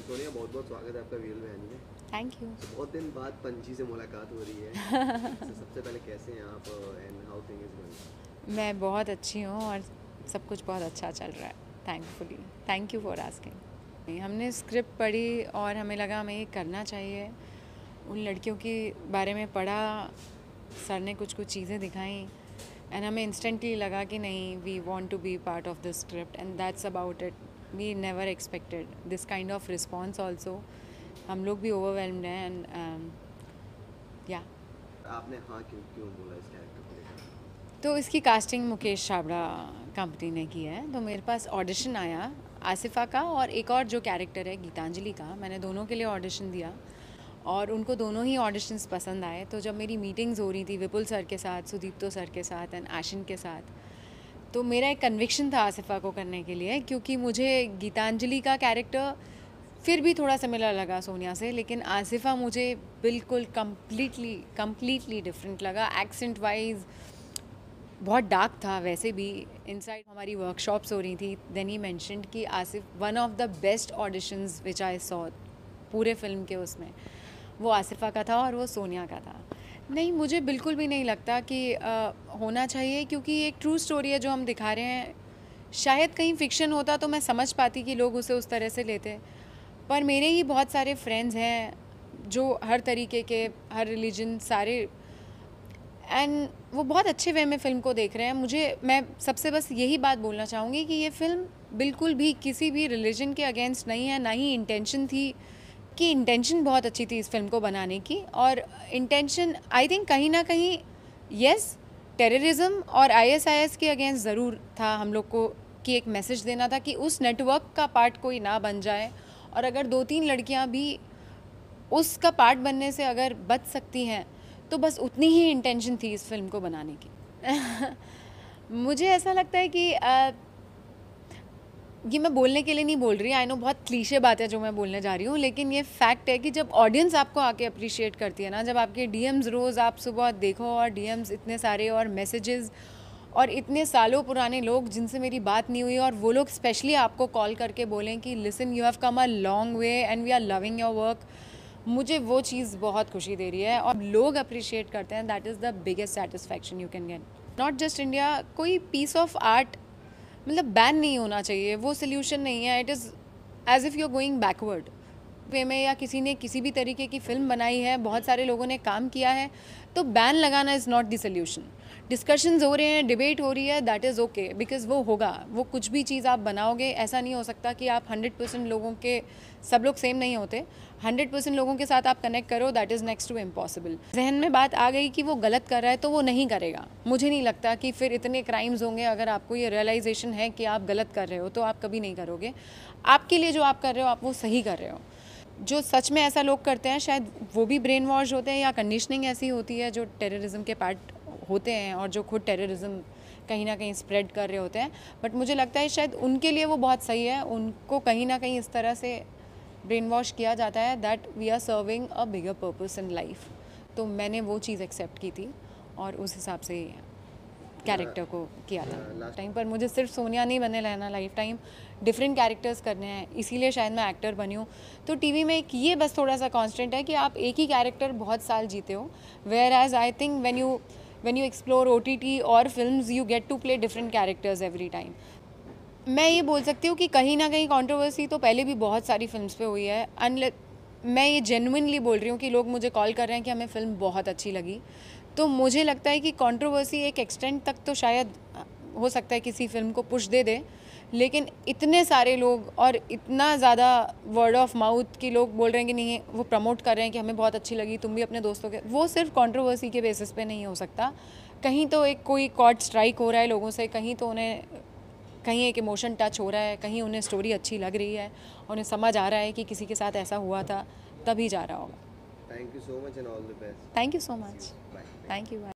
सोनिया, बहुत बहुत स्वागत है आपका वीएल वैन में। Thank you. बहुत दिन बाद पंची से मुलाकात हो रही है। सबसे पहले कैसे हैं आप and how thing is going? मैं बहुत अच्छी हूँ और सब कुछ बहुत अच्छा चल रहा है, thankfully. Thank you for asking. हमने स्क्रिप्ट पढ़ी और हमें लगा हमें ये करना चाहिए। उन लड़कियों के बारे में पढ़ा, सर ने कुछ कुछ चीज़ें दिखाई एंड हमें इंस्टेंटली लगा कि नहीं, we want to be part of this script and that's about it. We never expected this kind of response also. हम लोग भी ओवरवेलम्ड हैं एंड या आपने हाँ क्यों क्यों बोला इस कैरेक्टर को लेकर? तो इसकी कास्टिंग मुकेश छाबड़ा कंपनी ने की है। तो मेरे पास ऑडिशन आया आसिफा का और एक और जो कैरेक्टर है गीतांजलि का। मैंने दोनों के लिए ऑडिशन दिया और उनको दोनों ही ऑडिशंस पसंद आए। तो जब मेरी मीटिंग्स हो रही थी विपुल सर के साथ, सुदीप्तो सर के साथ एंड आशिन के साथ, तो मेरा एक कन्विक्शन था आसिफा को करने के लिए, क्योंकि मुझे गीतांजलि का कैरेक्टर फिर भी थोड़ा सिमिलर लगा सोनिया से, लेकिन आसिफा मुझे बिल्कुल कम्प्लीटली डिफरेंट लगा। एक्सेंट वाइज बहुत डार्क था। वैसे भी इनसाइड हमारी वर्कशॉप्स हो रही थी, देन ही मेंशन्ड कि Asif one of the best auditions which I saw पूरे फिल्म के, उसमें वो आसिफा का था और वो सोनिया का था। नहीं, मुझे बिल्कुल भी नहीं लगता कि होना चाहिए, क्योंकि एक ट्रू स्टोरी है जो हम दिखा रहे हैं। शायद कहीं फिक्शन होता तो मैं समझ पाती कि लोग उसे उस तरह से लेते, पर मेरे ही बहुत सारे फ्रेंड्स हैं जो हर तरीके के, हर रिलीजन, सारे, एंड वो बहुत अच्छे वे में फ़िल्म को देख रहे हैं। मैं सबसे बस यही बात बोलना चाहूँगी कि ये फ़िल्म बिल्कुल भी किसी भी रिलीजन के अगेंस्ट नहीं है, ना ही इंटेंशन थी। कि इंटेंशन बहुत अच्छी थी इस फिल्म को बनाने की, और इंटेंशन आई थिंक कहीं ना कहीं यस, टेररिज्म और आईएसआईएस के अगेंस्ट ज़रूर था हम लोग को, कि एक मैसेज देना था कि उस नेटवर्क का पार्ट कोई ना बन जाए, और अगर 2-3 लड़कियां भी उसका पार्ट बनने से अगर बच सकती हैं तो बस उतनी ही इंटेंशन थी इस फिल्म को बनाने की। मुझे ऐसा लगता है कि ये मैं बोलने के लिए नहीं बोल रही, आई नो बहुत क्लीशे बात है जो मैं बोलने जा रही हूँ, लेकिन ये फैक्ट है कि जब ऑडियंस आपको आके अप्रिशिएट करती है ना, जब आपके डीएम्स रोज़ आप सुबह देखो और डीएम्स इतने सारे और मैसेजेस और इतने सालों पुराने लोग जिनसे मेरी बात नहीं हुई, और वो लोग स्पेशली आपको कॉल करके बोलें कि listen, you have come a long way and we are loving your work, मुझे वो चीज़ बहुत खुशी दे रही है और लोग अप्रिशिएट करते हैं। That is the biggest satisfaction you can get. Not just India, कोई पीस ऑफ आर्ट मतलब बैन नहीं होना चाहिए, वो सोल्यूशन नहीं है। It is as if you are going backward way में, या किसी ने किसी भी तरीके की फ़िल्म बनाई है, बहुत सारे लोगों ने काम किया है, तो बैन लगाना is not the solution. Discussions हो रहे हैं, डिबेट हो रही है, दैट इज़ ओके, बिकॉज वो होगा। वो कुछ भी चीज़ आप बनाओगे, ऐसा नहीं हो सकता कि आप 100% लोगों के, सब लोग सेम नहीं होते, 100% लोगों के साथ आप कनेक्ट करो, that is next to impossible. जहन में बात आ गई कि वो गलत कर रहा है तो वो नहीं करेगा। मुझे नहीं लगता कि फिर इतने क्राइम्स होंगे, अगर आपको ये रियलाइजेशन है कि आप गलत कर रहे हो तो आप कभी नहीं करोगे। आपके लिए जो आप कर रहे हो, आप वो सही कर रहे हो। जो सच में ऐसा लोग करते हैं, शायद वो भी ब्रेन वॉश होते हैं, या कंडीशनिंग ऐसी होती है, जो टेररिज्म के पार्ट होते हैं और जो खुद टेररिज्म कहीं ना कहीं स्प्रेड कर रहे होते हैं। बट मुझे लगता है शायद उनके लिए वो बहुत सही है, उनको कहीं ना कहीं इस तरह से ब्रेन वॉश किया जाता है that we are serving a bigger purpose in life. तो मैंने वो चीज़ एक्सेप्ट की थी और उस हिसाब से कैरेक्टर को किया था टाइम पर। मुझे सिर्फ सोनिया नहीं बने रहना लाइफ टाइम, डिफरेंट कैरेक्टर्स करने हैं, इसीलिए शायद मैं एक्टर बनी हूँ। तो टीवी में एक ये बस थोड़ा सा कांस्टेंट है कि आप एक ही कैरेक्टर बहुत साल जीते हो, where as I think when you explore OTT और films, you get to play different characters every time. मैं ये बोल सकती हूँ कि कहीं ना कहीं कंट्रोवर्सी तो पहले भी बहुत सारी फिल्म्स पे हुई है। मैं ये जेन्युइनली बोल रही हूँ कि लोग मुझे कॉल कर रहे हैं कि हमें फ़िल्म बहुत अच्छी लगी। तो मुझे लगता है कि कंट्रोवर्सी एक एक्सटेंट तक तो शायद हो सकता है किसी फिल्म को पुश दे दे, लेकिन इतने सारे लोग और इतना ज़्यादा वर्ड ऑफ माउथ कि लोग बोल रहे हैं कि नहीं, वो प्रमोट कर रहे हैं कि हमें बहुत अच्छी लगी, तुम भी अपने दोस्तों के, वो सिर्फ कंट्रोवर्सी के बेसिस पे नहीं हो सकता। कहीं तो एक कोई कॉर्ड स्ट्राइक हो रहा है लोगों से, कहीं तो उन्हें कहीं एक इमोशन टच हो रहा है, कहीं उन्हें स्टोरी अच्छी लग रही है, उन्हें समझ आ रहा है कि किसी के साथ ऐसा हुआ था, तभी जा रहा होगा। Thank you so much and all the best. Thank you so much. Bye. Thank you.